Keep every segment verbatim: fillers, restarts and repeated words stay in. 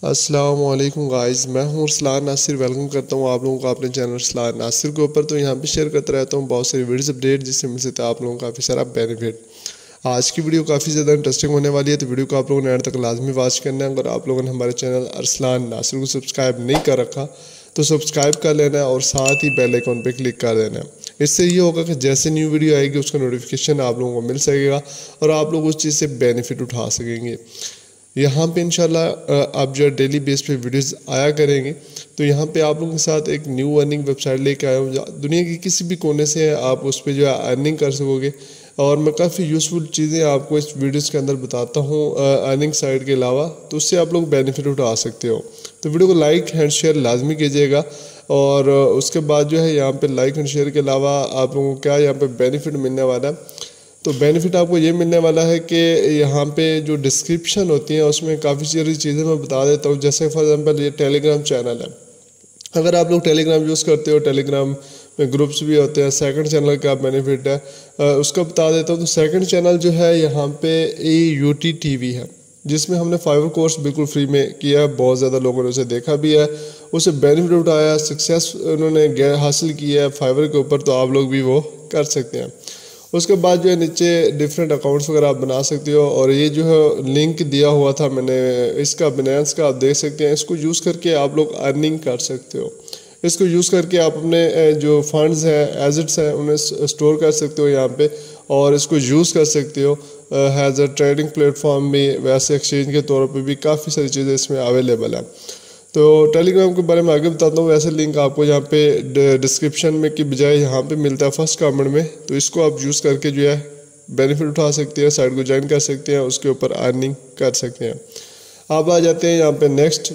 अस्सलामुअलैकुम गाइस, मैं हूं अरसलान नासिर। वेलकम करता हूं आप लोगों को अपने चैनल अरसलान नासिर के ऊपर। तो यहां पे शेयर करता रहता हूं बहुत सारी वीडियोस अपडेट, जिससे मिल सकता है आप लोगों को काफ़ी सारा बेनिफिट। आज की वीडियो काफ़ी ज़्यादा इंटरेस्टिंग होने वाली है, तो वीडियो को आप लोगों ने एंड तक लाजमी वॉच करना है। अगर आप लोगों ने हमारे चैनल अरसलान नासिर को सब्सक्राइब नहीं कर रखा तो सब्सक्राइब कर लेना है और साथ ही बेल आइकन पर क्लिक कर देना है। इससे ये होगा कि जैसे न्यू वीडियो आएगी उसका नोटिफिकेशन आप लोगों को मिल सकेगा और आप लोग उस चीज़ से बेनिफिट उठा सकेंगे। यहाँ पे इंशाल्लाह आप जो डेली बेस पे वीडियोस आया करेंगे। तो यहाँ पे आप लोगों के साथ एक न्यू अर्निंग वेबसाइट लेके आया हूँ। दुनिया के किसी भी कोने से आप उस पर जो है अर्निंग कर सकोगे, और मैं काफ़ी यूज़फुल चीज़ें आपको इस वीडियोस के अंदर बताता हूँ अर्निंग साइट के अलावा, तो उससे आप लोग बेनिफिट उठा सकते हो। तो वीडियो को लाइक एंड शेयर लाजमी कीजिएगा। और उसके बाद जो है यहाँ पे लाइक एंड शेयर के अलावा आप लोगों को क्या यहाँ पे बेनिफिट मिलने वाला है, तो बेनिफिट आपको ये मिलने वाला है कि यहाँ पे जो डिस्क्रिप्शन होती है उसमें काफ़ी सारी चीज़ें मैं बता देता हूँ। जैसे फॉर एग्जांपल ये टेलीग्राम चैनल है, अगर आप लोग टेलीग्राम यूज़ करते हो, टेलीग्राम में ग्रुप्स भी होते हैं। सेकंड चैनल का बेनिफिट है उसका बता देता हूँ। तो सेकंड चैनल जो है यहाँ पे A U T T V है, जिसमें हमने फाइवर कोर्स बिल्कुल फ्री में किया है। बहुत ज़्यादा लोगों ने उसे देखा भी है, उसे बेनिफिट उठाया, सक्सेस उन्होंने हासिल किया है फाइवर के ऊपर। तो आप लोग भी वो कर सकते हैं। उसके बाद जो है नीचे डिफरेंट अकाउंट्स वगैरह आप बना सकते हो। और ये जो है लिंक दिया हुआ था मैंने इसका, बिनेंस का, आप देख सकते हैं। इसको यूज़ करके आप लोग अर्निंग कर सकते हो। इसको यूज़ करके आप अपने जो फंड्स हैं, एसेट्स हैं, उन्हें स्टोर कर सकते हो यहाँ पे, और इसको यूज़ कर सकते हो हैज़ अ ट्रेडिंग प्लेटफॉर्म भी। वैसे एक्सचेंज के तौर पे भी काफ़ी सारी चीज़ें इसमें अवेलेबल है। तो टेलीग्राम के बारे में आगे बताता हूँ। वैसे लिंक आपको यहाँ पे डिस्क्रिप्शन में की बजाय यहाँ पे मिलता है फर्स्ट कमेंट में। तो इसको आप यूज़ करके जो है बेनिफिट उठा सकते हैं, साइट को ज्वाइन कर सकते हैं, उसके ऊपर अर्निंग कर सकते हैं। आप आ जाते हैं यहाँ पे नेक्स्ट।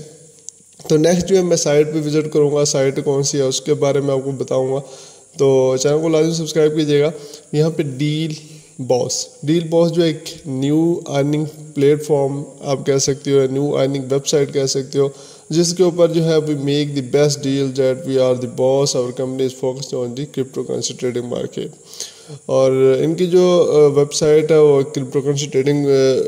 तो नेक्स्ट जो है मैं साइट पे विजिट करूँगा। साइट कौन सी है उसके बारे में आपको बताऊँगा, तो चैनल को लाजमी सब्सक्राइब कीजिएगा। यहाँ पे डील बॉस डील बॉस जो एक न्यू अर्निंग प्लेटफॉर्म आप कह सकते हो, न्यू अर्निंग वेबसाइट कह सकते हो, जिसके ऊपर जो है we make the best deal that we are the boss, our company is focused on the crypto currency trading market. और इनकी जो वेबसाइट है वो crypto currency trading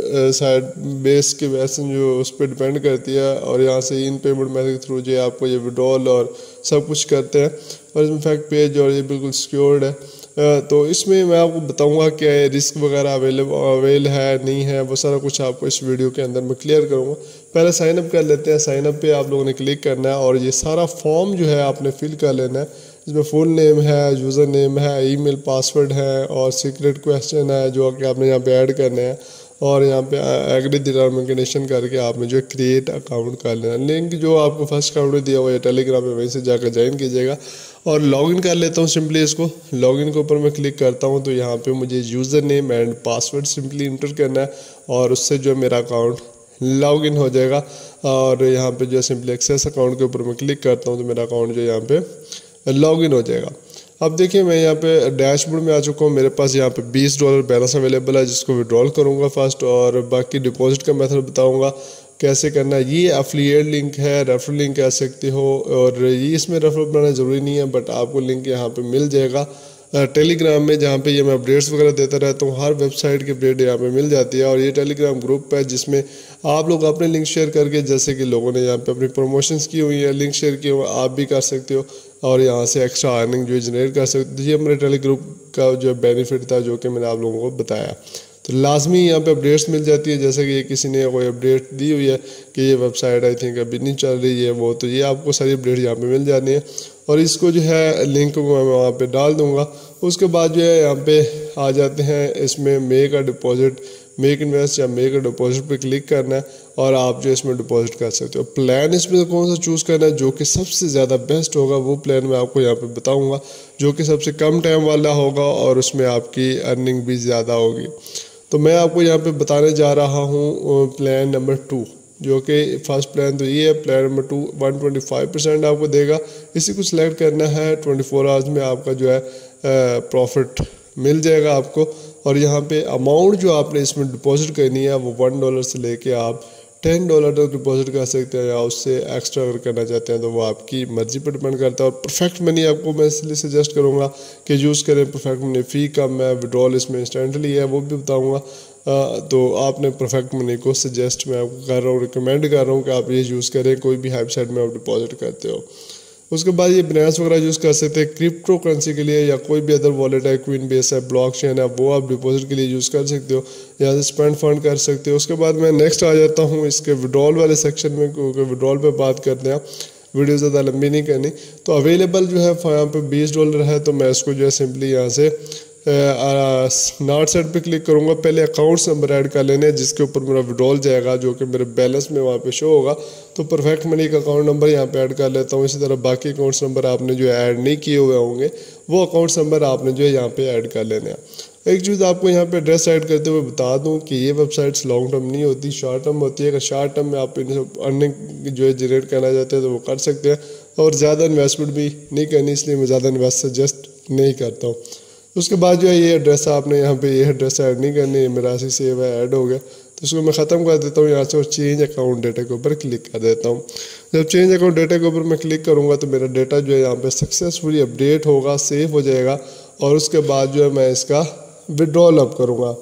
site base के वैसे जो उस पर डिपेंड करती है। और यहाँ से इन पेमेंट मेथड के थ्रू जो आपको ये विड्रॉल और सब कुछ करते हैं। और इसमें फैक्ट पेज और ये बिल्कुल सिक्योर्ड है। तो इसमें मैं आपको बताऊंगा कि रिस्क वगैरह अवेलेबल अवेल है नहीं है, वो सारा कुछ आपको इस वीडियो के अंदर मैं क्लियर करूंगा। पहले साइन अप कर लेते हैं। साइन अप पे आप लोगों ने क्लिक करना है और ये सारा फॉर्म जो है आपने फिल कर लेना है। इसमें फुल नेम है, यूज़र नेम है, ईमेल पासवर्ड है और सीक्रेट क्वेश्चन है जो कि आपने यहाँ पे ऐड करने हैं। और यहाँ पे agree the term and condition करके आपने जो क्रिएट अकाउंट कर लेना। लिंक जो आपको फर्स्ट अकाउंट में दिया हुआ है टेलीग्राम में, वहीं से जाकर ज्वाइन कीजिएगा। और लॉगिन कर लेता हूँ सिंपली। इसको लॉगिन के ऊपर मैं क्लिक करता हूँ तो यहाँ पे मुझे user name and password simply enter करना है और उससे जो मेरा अकाउंट लॉगिन हो जाएगा। और यहाँ पे जो सिंपली एक्सेस अकाउंट के ऊपर मैं क्लिक करता हूँ तो मेरा अकाउंट जो यहाँ पे लॉगिन हो जाएगा। अब देखिए मैं यहाँ पे डैशबोर्ड में आ चुका हूँ। मेरे पास यहाँ पे बीस डॉलर बैलेंस अवेलेबल है, जिसको विड्रॉल करूँगा फर्स्ट, और बाकी डिपॉजिट का मेथड बताऊँगा कैसे करना है। ये एफिलिएट लिंक है, रेफरल लिंक कह सकते हो। और ये इसमें रेफरल बनाना ज़रूरी नहीं है, बट आपको लिंक यहाँ पे मिल जाएगा टेलीग्राम में, जहाँ पे ये मैं अपडेट्स वगैरह देता रहता हूँ। हर वेबसाइट की अपडेट यहाँ पे मिल जाती है। और ये टेलीग्राम ग्रुप है जिसमें आप लोग अपने लिंक शेयर करके, जैसे कि लोगों ने यहाँ पे अपनी प्रमोशंस की हुई है, लिंक शेयर किए हुए, आप भी कर सकते हो और यहाँ से एक्स्ट्रा अर्निंग जो जनरेट कर सकते हो। ये मेरे टेलीग्रुप का जो बेनिफिट था जो कि मैंने आप लोगों को बताया। तो लाजमी यहाँ पे अपडेट्स मिल जाती है, जैसे कि किसी ने कोई अपडेट दी हुई है कि ये वेबसाइट आई थिंक अभी नहीं चल रही है वो, तो ये आपको सारी अपडेट यहाँ पे मिल जानी है। और इसको जो है लिंक को मैं वहाँ पे डाल दूँगा। उसके बाद जो है यहाँ पे आ जाते हैं, इसमें make a deposit, make invest या मेक अ डिपॉजिट पे क्लिक करना है और आप जो इसमें डिपॉजिट कर सकते हो। प्लान इसमें कौन सा चूज़ करना है जो कि सबसे ज़्यादा बेस्ट होगा, वो प्लान मैं आपको यहाँ पे बताऊँगा, जो कि सबसे कम टाइम वाला होगा और उसमें आपकी अर्निंग भी ज़्यादा होगी। तो मैं आपको यहाँ पे बताने जा रहा हूँ प्लान नंबर टू, जो कि फर्स्ट प्लान तो ये है। Plan number two one twenty five percent आपको देगा। इसी को सिलेक्ट करना है। ट्वेंटी फोर आवर्स में आपका जो है प्रॉफिट मिल जाएगा आपको। और यहाँ पे अमाउंट जो आपने इसमें डिपॉजिट करनी है वो वन डॉलर से लेके आप टेन डॉलर तक डिपॉजिट कर सकते हैं, या उससे एक्स्ट्रा अगर करना चाहते हैं तो वो आपकी मर्ज़ी पर डिपेंड करता है। और परफेक्ट मनी आपको मैं इसलिए सजेस्ट करूँगा कि यूज़ करें परफेक्ट मनी। फ़ी कम है, विड्रॉल इसमें इंस्टेंटली है, वो भी बताऊँगा। तो आपने परफेक्ट मनी को सजेस्ट मैं आपको कर रहा हूँ, रिकमेंड कर रहा हूँ कि आप ये यूज़ करें कोई भी वेबसाइट में आप डिपॉजिट करते हो। उसके बाद ये बिनास वगैरह यूज़ कर सकते हैं क्रिप्टो करेंसी के लिए, या कोई भी अदर वॉलेट है, क्वीन बेस है, ब्लॉकचेन है, वो आप डिपॉजिट के लिए यूज़ कर सकते हो, यहाँ से स्पेंड फंड कर सकते हो। उसके बाद मैं नेक्स्ट आ जाता हूँ इसके विड्रॉल वाले सेक्शन में, क्योंकि विड्रॉल पे बात करते हैं, वीडियो ज़्यादा लंबी नहीं करनी। तो अवेलेबल जो है यहाँ पे बीस डॉलर है, तो मैं इसको जो है सिंपली यहाँ से नॉट सेट पे क्लिक करूँगा। पहले अकाउंट्स नंबर ऐड कर लेने जिसके ऊपर मेरा विड्रॉल जाएगा, जो कि मेरे बैलेंस में वहाँ पे शो होगा। तो परफेक्ट मनी का अकाउंट नंबर यहाँ पे ऐड कर लेता हूँ। इसी तरह बाकी अकाउंट्स नंबर आपने जो ऐड नहीं किए हुए होंगे वो अकाउंट्स नंबर आपने जो है यहाँ पे ऐड कर लेने हैं। एक चीज़ आपको यहाँ पे एड्रेस ऐड करते हुए बता दूँ कि ये वेबसाइट्स लॉन्ग टर्म नहीं होती, शॉर्ट टर्म होती है। अगर शॉर्ट टर्म में आप अर्निंग जो है जनरेट करना चाहते हैं तो वो कर सकते हैं, और ज़्यादा इन्वेस्टमेंट भी नहीं करनी, इसलिए मैं ज़्यादा इन्वेस्ट सजेस्ट नहीं करता हूँ। उसके बाद जो है ये एड्रेस आपने यहाँ पे ये एड्रेस ऐड नहीं करनी है, मेरा ऐसे सेव है, ऐड हो गया। तो इसको मैं ख़त्म कर देता हूँ यहाँ से और चेंज अकाउंट डेटा के ऊपर क्लिक कर देता हूँ। जब चेंज अकाउंट डेटा के ऊपर मैं क्लिक करूँगा तो मेरा डेटा जो है यहाँ पे सक्सेसफुली अपडेट होगा, सेव हो जाएगा, और उसके बाद जो है मैं इसका विड्रॉल अब करूँगा।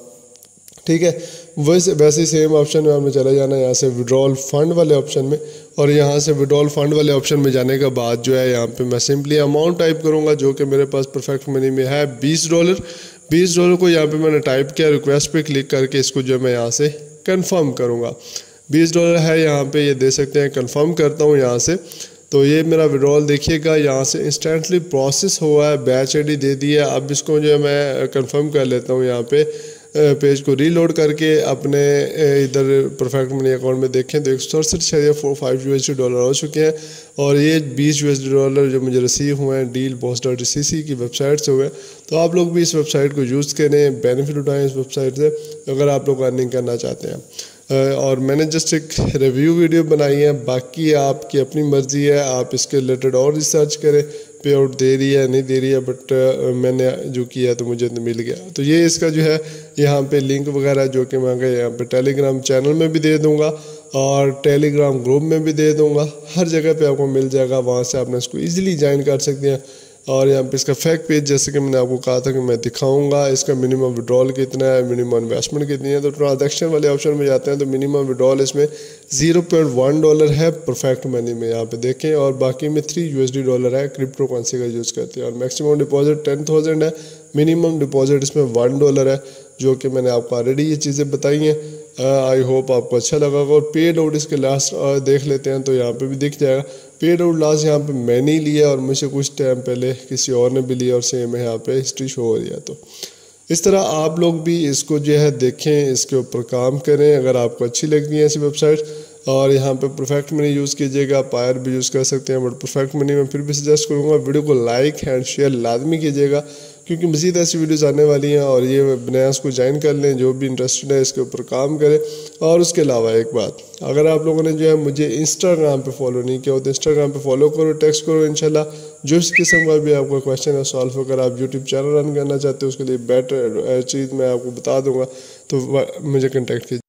ठीक है, वैसे वैसे ही सेम ऑप्शन में आपने चला जाना है यहाँ से विड्रॉल फंड वाले ऑप्शन में, और यहाँ से विड्रॉल फंड वाले ऑप्शन में जाने के बाद जो है यहाँ पे मैं सिंपली अमाउंट टाइप करूँगा, जो कि मेरे पास परफेक्ट मनी में है बीस डॉलर। बीस डॉलर को यहाँ पे मैंने टाइप किया, रिक्वेस्ट पे क्लिक करके इसको जो मैं यहाँ से कंफर्म करूँगा। बीस डॉलर है यहाँ पे, ये दे सकते हैं। कंफर्म करता हूँ यहाँ से, तो ये मेरा विड्रॉल देखिएगा यहाँ से इंस्टेंटली प्रोसेस हुआ है, बैच आई डी दे दिया। अब इसको जो है मैं कंफर्म कर लेता हूँ यहाँ पे पेज को रीलोड करके अपने इधर परफेक्ट मनी अकाउंट में देखें तो एक सौ सड़सठ छः four five U S D dollar हो चुके हैं, और ये बीस यू एस डी डॉलर जो मुझे रिसीव हुए हैं deal boss dot C C की वेबसाइट से हुए। तो आप लोग भी इस वेबसाइट को यूज़ करें, बेनिफिट उठाएं इस वेबसाइट से अगर आप लोग अर्निंग करना चाहते हैं। और मैंने जस्ट एक रिव्यू वीडियो बनाई है, बाकी आपकी अपनी मर्ज़ी है, आप इसके रिलेटेड और रिसर्च करें पे आउट दे रही है नहीं दे रही है, बट uh, मैंने जो किया तो मुझे तो मिल गया। तो ये इसका जो है यहाँ पे लिंक वगैरह जो कि मैं यहाँ पे टेलीग्राम चैनल में भी दे दूँगा और टेलीग्राम ग्रुप में भी दे दूँगा, हर जगह पे आपको मिल जाएगा। वहाँ से आपने इसको ईजिली ज्वाइन कर सकते हैं। और यहाँ पे इसका फैक्ट पेज जैसे कि मैंने आपको कहा था कि मैं दिखाऊंगा, इसका मिनिमम विड्रॉल कितना है, मिनिमम इन्वेस्टमेंट कितनी है। तो ट्रांजैक्शन वाले ऑप्शन में जाते हैं तो मिनिमम विड्रॉल इसमें ज़ीरो पॉइंट वन डॉलर है परफेक्ट मनी में, यहाँ पे देखें, और बाकी में थ्री यूएसडी डॉलर है क्रिप्टो करेंसी का यूज़ करते हैं। और मैक्सिमम डिपॉजिट टेन थाउजेंड है, मिनिमम डिपॉजिट इसमें वन डॉलर है, जो कि मैंने आपको ऑलरेडी ये चीज़ें बताई हैं। आई होप आपको अच्छा लगा होगा। और पेड आउट इसके लास्ट देख लेते हैं तो यहाँ पे भी दिख जाएगा। पेड आउट लास्ट यहाँ पे मैंने ही लिया और मुझसे कुछ टाइम पहले किसी और ने भी लिया और सेम है यहाँ पे हिस्ट्री शो हो रही है। तो इस तरह आप लोग भी इसको जो है देखें, इसके ऊपर काम करें अगर आपको अच्छी लगती है ऐसी वेबसाइट। और यहाँ पे परफेक्ट मनी यूज़ कीजिएगा, पायर भी यूज़ कर सकते हैं, बट परफेक्ट मनी में फिर भी सजेस्ट करूँगा वीडियो को लाइक एंड शेयर लाजमी कीजिएगा, क्योंकि मज़ीद ऐसी वीडियोज़ आने वाली हैं। और ये बिनास को ज्वाइन कर लें, जो भी इंटरेस्टेड है इसके ऊपर काम करें। और उसके अलावा एक बात, अगर आप लोगों ने जो है मुझे इंस्टाग्राम पे फॉलो नहीं किया हो तो इंस्टाग्राम पे फॉलो करो, टेक्स्ट करो, इंशाल्लाह जो इस किस्म का भी आपका क्वेश्चन है सॉल्व अगर आप यूट्यूब चैनल रन करना चाहते हो उसके लिए बेटर चीज़ मैं आपको बता दूँगा, तो मुझे कॉन्टेक्ट कीजिए।